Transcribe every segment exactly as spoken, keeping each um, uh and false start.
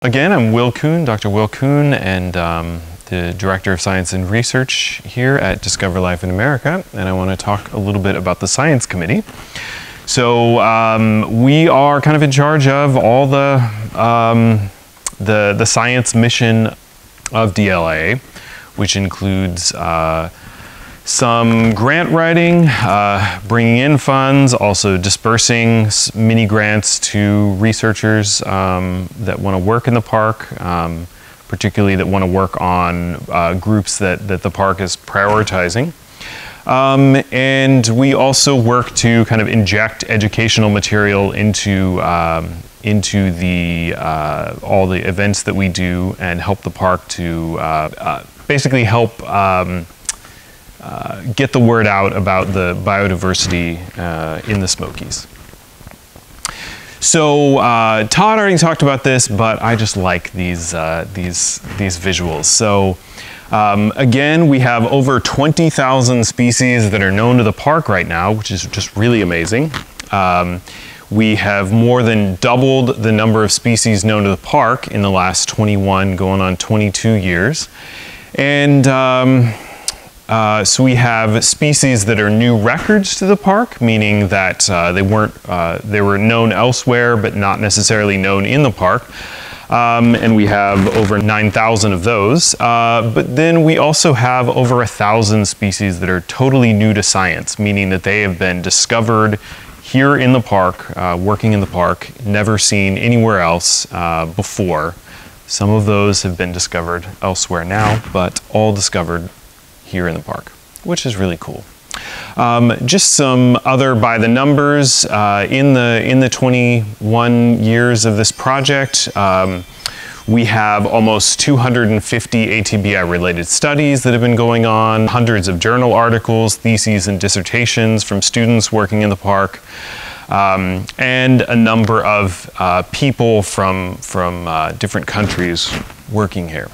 again, I'm Will Kuhn, Doctor Will Kuhn, and um, the Director of Science and Research here at Discover Life in America, and I want to talk a little bit about the Science Committee. So um, we are kind of in charge of all the, um, the, the science mission of D L I A, which includes uh, some grant writing, uh, bringing in funds, also dispersing mini grants to researchers um, that want to work in the park, um, particularly that want to work on uh, groups that, that the park is prioritizing. Um, and we also work to kind of inject educational material into, um, into the, uh, all the events that we do and help the park to uh, uh, basically help um, Uh, get the word out about the biodiversity uh, in the Smokies. So uh, Todd already talked about this, but I just like these, uh, these, these visuals. So um, again, we have over twenty thousand species that are known to the park right now, which is just really amazing. Um, we have more than doubled the number of species known to the park in the last twenty-one, going on twenty-two years. And um, Uh, so we have species that are new records to the park, meaning that uh, they weren't, uh, they were known elsewhere, but not necessarily known in the park. Um, and we have over nine thousand of those. Uh, but then we also have over a thousand species that are totally new to science, meaning that they have been discovered here in the park, uh, working in the park, never seen anywhere else uh, before. Some of those have been discovered elsewhere now, but all discovered here in the park, which is really cool. Um, just some other by the numbers uh, in the in the twenty-one years of this project. Um, we have almost two hundred fifty A T B I related studies that have been going on, hundreds of journal articles, theses, and dissertations from students working in the park, um, and a number of uh, people from from uh, different countries working here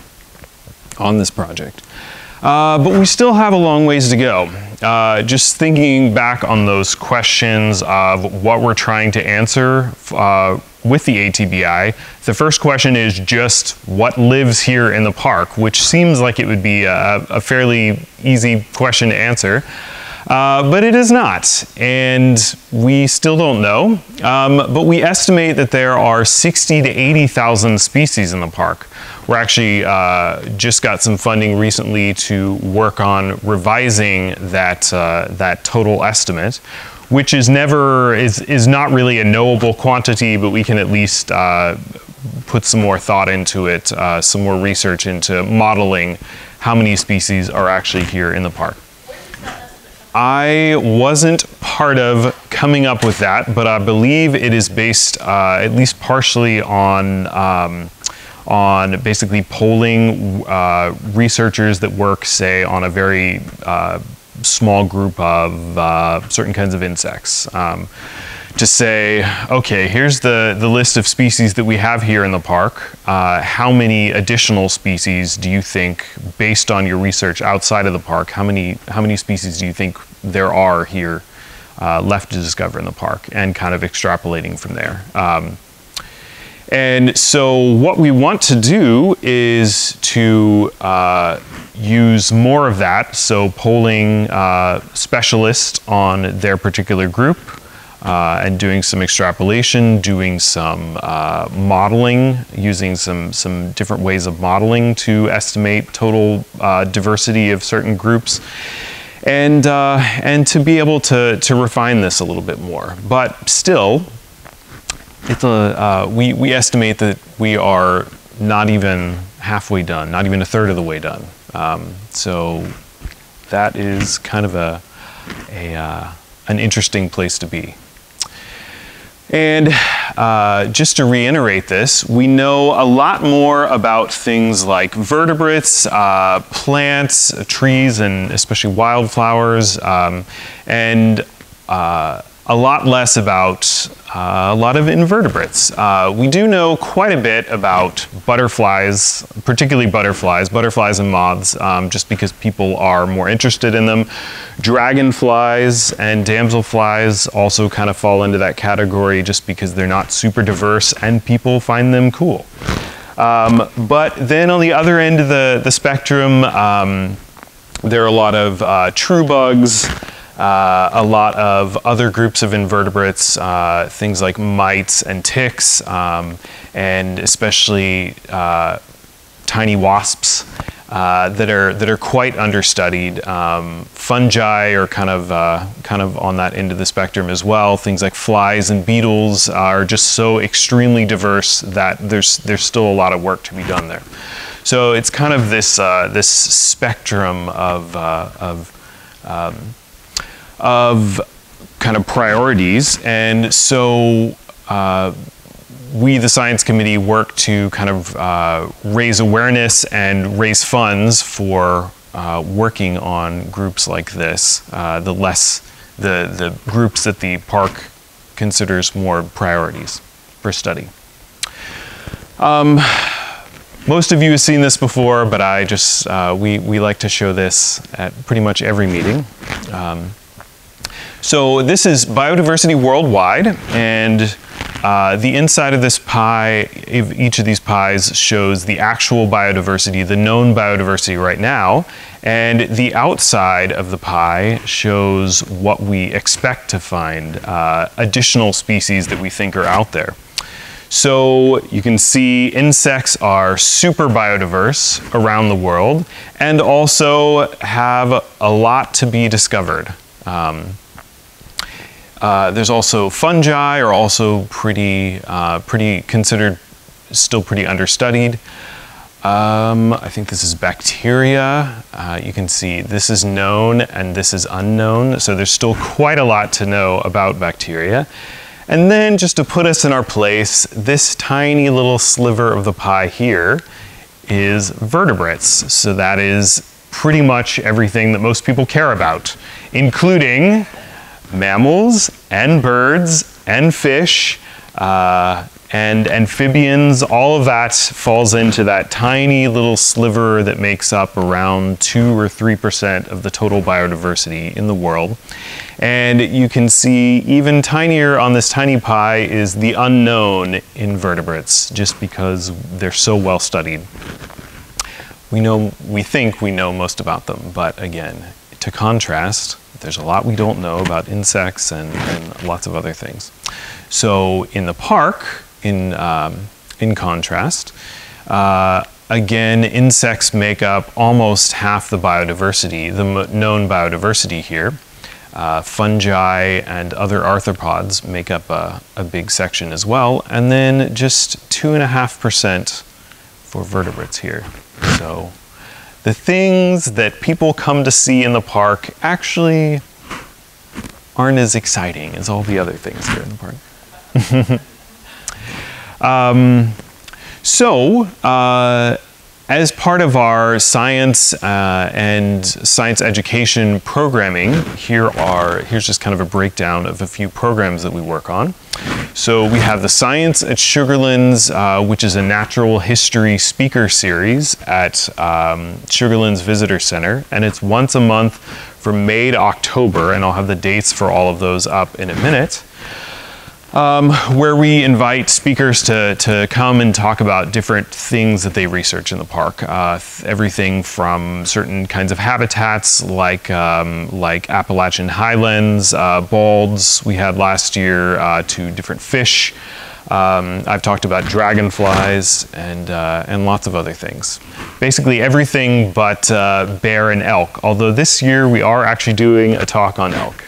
on this project. Uh, but we still have a long ways to go. Uh, just thinking back on those questions of what we're trying to answer uh, with the A T B I, the first question is just what lives here in the park, which seems like it would be a, a fairly easy question to answer. Uh, but it is not, and we still don't know. Um, but we estimate that there are sixty to eighty thousand species in the park. We're actually uh, just got some funding recently to work on revising that uh, that total estimate, which is never is is not really a knowable quantity, but we can at least uh, put some more thought into it, uh, some more research into modeling how many species are actually here in the park. I wasn't part of coming up with that, but I believe it is based uh, at least partially on um, on basically polling uh, researchers that work, say, on a very uh, small group of uh, certain kinds of insects. Um, to say, okay, here's the, the list of species that we have here in the park. Uh, how many additional species do you think, based on your research outside of the park, how many, how many species do you think there are here uh, left to discover in the park, and kind of extrapolating from there. Um, and so what we want to do is to uh, use more of that, so polling uh, specialists on their particular group, Uh, and doing some extrapolation, doing some uh, modeling, using some, some different ways of modeling to estimate total uh, diversity of certain groups, and, uh, and to be able to, to refine this a little bit more. But still, it's a, uh, we, we estimate that we are not even halfway done, not even a third of the way done. Um, so that is kind of a, a, uh, an interesting place to be. And uh, just to reiterate this, we know a lot more about things like vertebrates, uh, plants, trees, and especially wildflowers, um, and uh, a lot less about uh, a lot of invertebrates. Uh, we do know quite a bit about butterflies, particularly butterflies, butterflies and moths, um, just because people are more interested in them. Dragonflies and damselflies also kind of fall into that category just because they're not super diverse and people find them cool. Um, but then on the other end of the, the spectrum, um, there are a lot of uh, true bugs, uh, a lot of other groups of invertebrates, uh, things like mites and ticks, um, and especially uh, tiny wasps uh, that are that are quite understudied. Um, fungi are kind of uh, kind of on that end of the spectrum as well. Things like flies and beetles are just so extremely diverse that there's there's still a lot of work to be done there. So it's kind of this uh, this spectrum of uh, of um, of kind of priorities, and so uh, we, the science committee, work to kind of uh, raise awareness and raise funds for uh, working on groups like this, uh, the less the the groups that the park considers more priorities for study. Um, Most of you have seen this before, but I just, uh, we, we like to show this at pretty much every meeting. Um, so this is biodiversity worldwide, and uh, the inside of this pie, each of these pies shows the actual biodiversity, the known biodiversity right now, and the outside of the pie shows what we expect to find, uh, additional species that we think are out there. So you can see insects are super biodiverse around the world and also have a lot to be discovered. Um, uh, there's also fungi are also pretty, uh, pretty considered still pretty understudied. Um, I think this is bacteria. Uh, you can see this is known and this is unknown. So there's still quite a lot to know about bacteria. And then just to put us in our place, this tiny little sliver of the pie here is vertebrates. So that is pretty much everything that most people care about, including mammals and birds and fish uh, and amphibians. All of that falls into that tiny little sliver that makes up around two or three percent of the total biodiversity in the world. And you can see even tinier on this tiny pie is the unknown invertebrates, just because they're so well studied. We know, we think we know most about them, but again, to contrast, there's a lot we don't know about insects and, and lots of other things. So in the park, in, um, in contrast, uh, again, insects make up almost half the biodiversity, the known biodiversity here. Uh, fungi and other arthropods make up a, a big section as well, and then just two and a half percent for vertebrates here. So the things that people come to see in the park actually aren't as exciting as all the other things here in the park. um, so, uh, as part of our science uh, and science education programming, here are, here's just kind of a breakdown of a few programs that we work on. So we have the Science at Sugarlands, uh, which is a natural history speaker series at um, Sugarlands Visitor Center, and it's once a month from May to October, and I'll have the dates for all of those up in a minute. Um, where we invite speakers to, to come and talk about different things that they research in the park. Uh, everything from certain kinds of habitats like, um, like Appalachian highlands, uh, balds we had last year, uh, to different fish. Um, I've talked about dragonflies and, uh, and lots of other things. Basically everything but uh, bear and elk, although this year we are actually doing a talk on elk.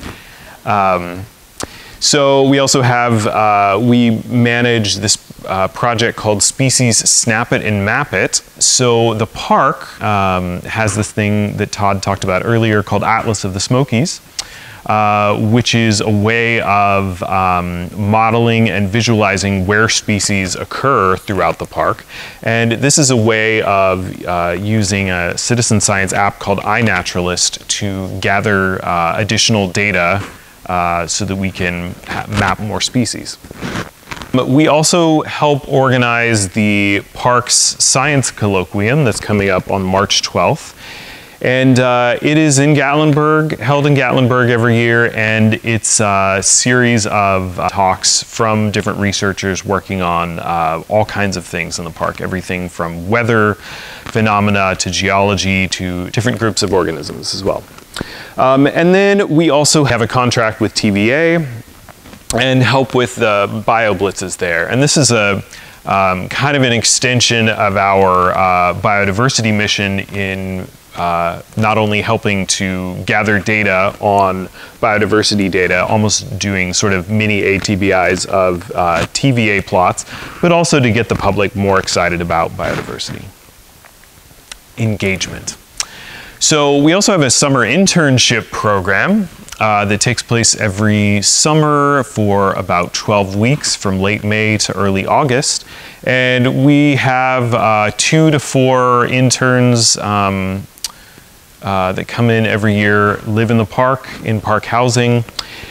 Um, So we also have, uh, we manage this uh, project called Species Snap It and Map It. So the park um, has this thing that Todd talked about earlier called Atlas of the Smokies, uh, which is a way of um, modeling and visualizing where species occur throughout the park. And this is a way of uh, using a citizen science app called iNaturalist to gather uh, additional data Uh, so that we can map more species. But we also help organize the park's science colloquium that's coming up on March twelfth. And uh, it is in Gatlinburg, held in Gatlinburg every year, and it's a series of uh, talks from different researchers working on uh, all kinds of things in the park, everything from weather phenomena to geology to different groups of organisms as well. Um, and then we also have a contract with T V A and help with the bio blitzes there. And this is a um, kind of an extension of our uh, biodiversity mission in Uh, not only helping to gather data on biodiversity data, almost doing sort of mini A T B Is of uh, T V A plots, but also to get the public more excited about biodiversity. Engagement. So we also have a summer internship program uh, that takes place every summer for about twelve weeks from late May to early August. And we have uh, two to four interns um, Uh, that come in every year, live in the park, in park housing,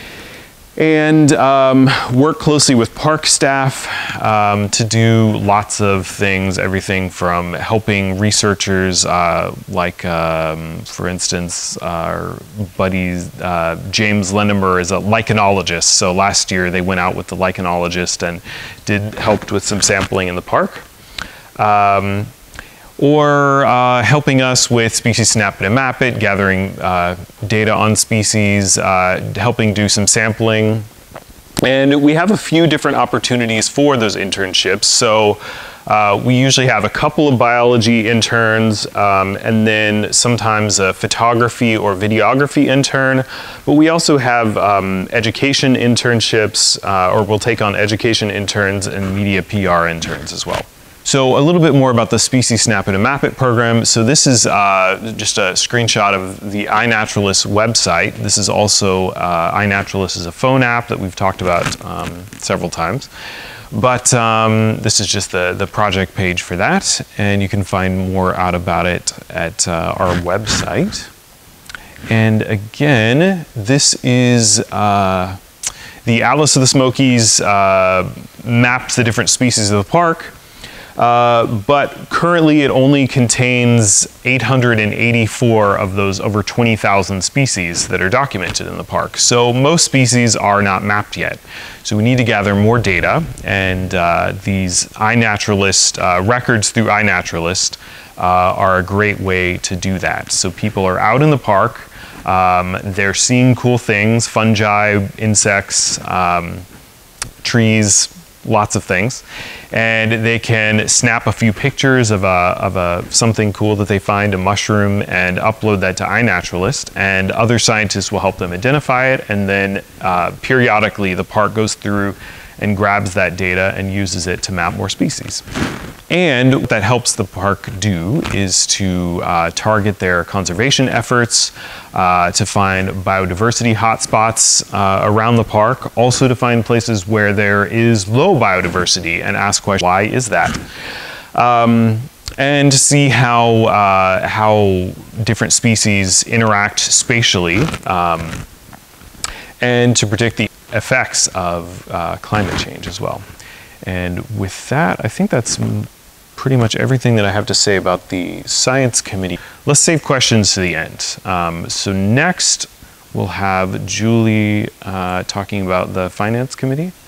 and um, work closely with park staff um, to do lots of things, everything from helping researchers uh, like, um, for instance, our buddy uh, James Lendemer is a lichenologist, so last year they went out with the lichenologist and did helped with some sampling in the park. Um, or uh, helping us with Species Snap It and Map It, gathering uh, data on species, uh, helping do some sampling. And we have a few different opportunities for those internships. So uh, we usually have a couple of biology interns, um, and then sometimes a photography or videography intern. But we also have um, education internships, uh, or we'll take on education interns and media P R interns as well. So a little bit more about the Species Snap It and Map It program. So this is uh, just a screenshot of the iNaturalist website. This is also, uh, iNaturalist is a phone app that we've talked about um, several times. But um, this is just the, the project page for that. And you can find more out about it at uh, our website. And again, this is uh, the Atlas of the Smokies uh, maps the different species of the park. Uh, but currently it only contains eight hundred eighty-four of those over twenty thousand species that are documented in the park. So most species are not mapped yet. So we need to gather more data, and uh, these iNaturalist uh, records through iNaturalist uh, are a great way to do that. So people are out in the park, um, they're seeing cool things, fungi, insects, um, trees, lots of things, and they can snap a few pictures of a, of a something cool that they find, a mushroom, and upload that to iNaturalist, and other scientists will help them identify it, and then uh, periodically the park goes through and grabs that data and uses it to map more species. And what that helps the park do is to uh, target their conservation efforts, uh, to find biodiversity hotspots uh, around the park, also to find places where there is low biodiversity and ask questions, why is that? Um, and to see how, uh, how different species interact spatially, um, and to predict the effects of uh, climate change as well. And with that, I think that's pretty much everything that I have to say about the science committee. Let's save questions to the end. Um, so next, we'll have Julie uh, talking about the finance committee.